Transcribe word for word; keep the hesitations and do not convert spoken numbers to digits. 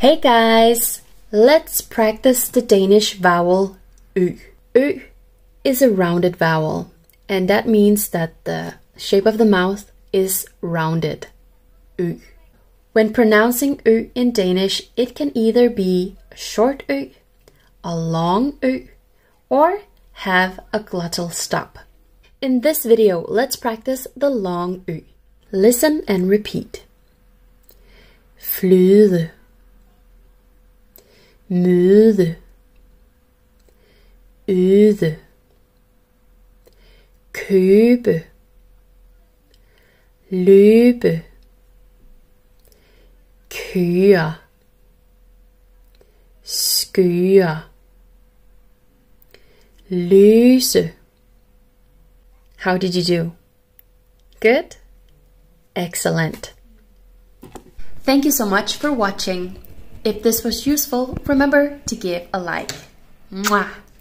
Hey guys, let's practice the Danish vowel Ø. Ø is a rounded vowel, and that means that the shape of the mouth is rounded. Ø. When pronouncing Ø in Danish, it can either be a short Ø, a long Ø, or have a glottal stop. In this video, let's practice the long Ø. Listen and repeat. Flyde, møde, øde, købe, løbe, køre, skøre, løse. How did you do? Good? Excellent. Thank you so much for watching. If this was useful, remember to give a like. Mwah!